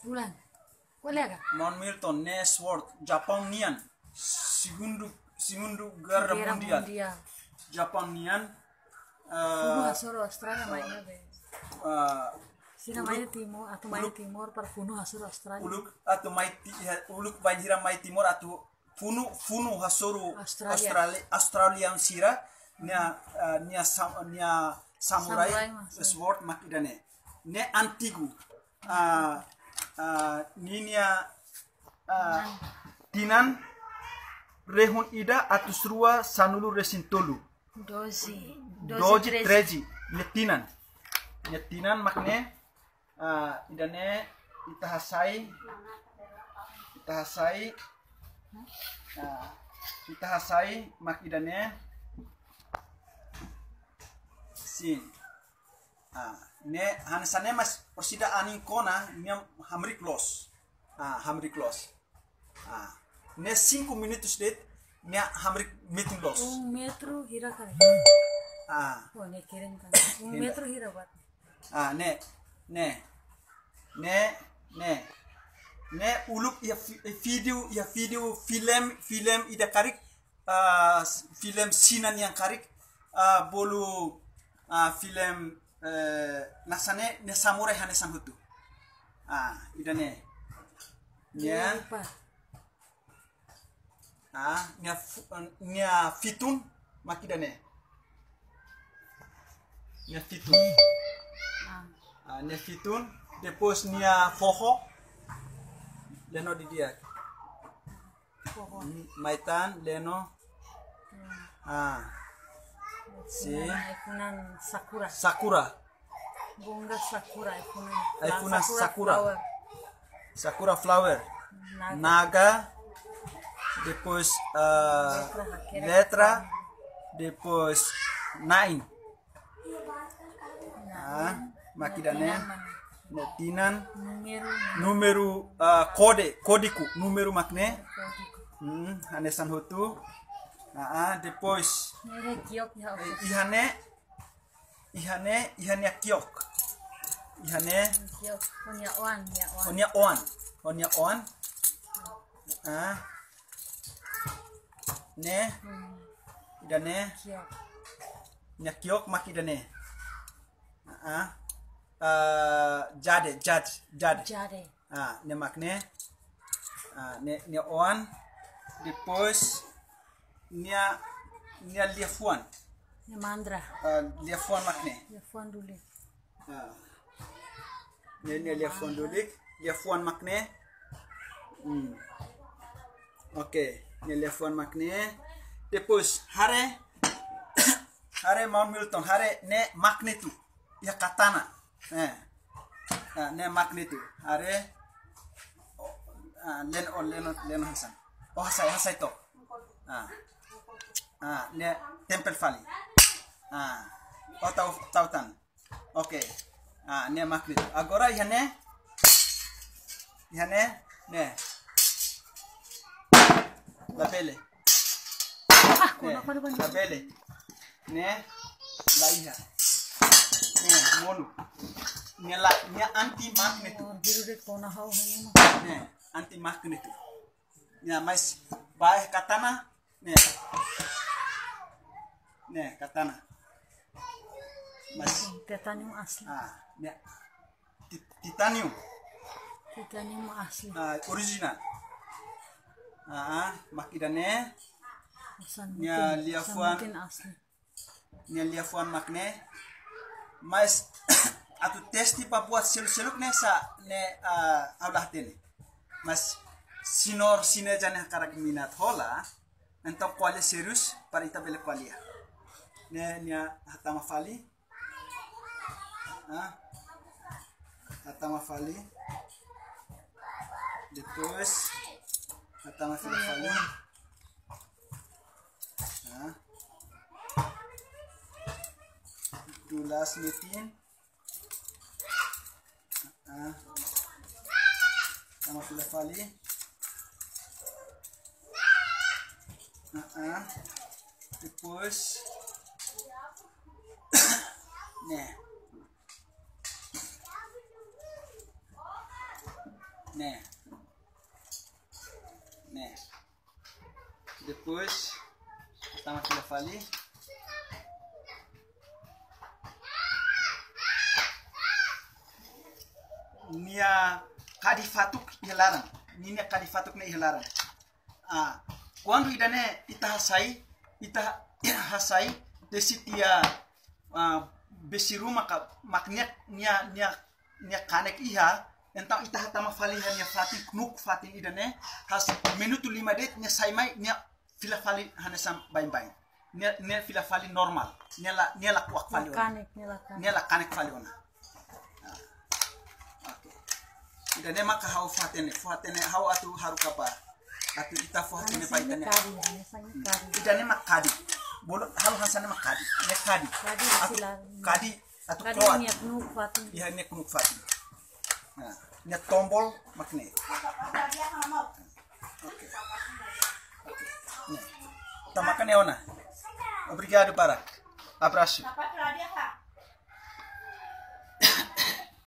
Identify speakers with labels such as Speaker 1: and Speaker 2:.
Speaker 1: Bulan. Colega.
Speaker 2: Mount Milton, ne sword, Japanian, segundo guerra mundial. Japanian,
Speaker 1: Kuno Hasoro Australia mainnya be. Sina mainnya timur atau main timur per kuno Hasoro Australia.
Speaker 2: Uluk banjira mai timur atau Funu Hasoro
Speaker 1: Australia.
Speaker 2: Australian sira nia samurai sword makidane. Ne antigu ninia tinan rehun ida atus rua sanulu resintolu doji treji netinan makne idane itahasai mak idane sin ne hansane mas persida aning kona niam hamrik los ne 5 minutos det nia hamrik meeting los
Speaker 1: metro hira kali oh ne kirim kan metro hira bat ne
Speaker 2: uluk ya video film ida karik film sinan yang karik bolu film nasane ne samurai hane sambutu idane nya nya fitun makidane nya fitun depois nya foho leno di dia maitan leno si sakura
Speaker 1: bunga sakura
Speaker 2: sakura flower naga depois letra depois nine makidane netinan numero kodiku numero makne hanesan hutu depois ihane kiok honya on ne idane nya kiok makidane jade ne makne ne on depois nia liafuan
Speaker 1: ne mandra
Speaker 2: liafuan makne
Speaker 1: liafuan dulu
Speaker 2: ne liafuan makne oke ne liafuan makne depois hare Mount Milton hare ne magnetu ya katana ne magnetu hare len hasan hasai to ne Temple Valley tautan oke ne magnetu agora ihane ne labele labele ne laiha ne monu ne anti magnetu ne anti magnetu ne mais bae katana ne katana mas
Speaker 1: titanium asli
Speaker 2: ne titanium
Speaker 1: asli
Speaker 2: original makidane nya liafuan makne mas atu testi pa buat seluk ne sa ne aulah tene mas sinor sinejane karak minat hola entong kuali serius para ita bele kualia ne nya hatama fali depois hatama fali tulas metin sama sudah fali depois ne Né. Né. Depois, tá uma filha fali. Nia kadifatuk ihlarang. Nia kadifatuk na ihlarang. Quando idane ita hasai desitia besiruma maknya nia kanek iha entang ita hatama falihan nia fatin knuk fatin idane has minutu 5 det nia saimai nia fila fali hanesam bain nia fila fali normal nia la kuak fali nia la kanek fali ona. Idane maka hau fatene hau atu harukapa atu ita fatene paitane idane makadi bolo hal hansane makadi ne kadi atu kuat ya ne knuk fatin nah ne tombol makne oke tamakane ona obrigado para abraço.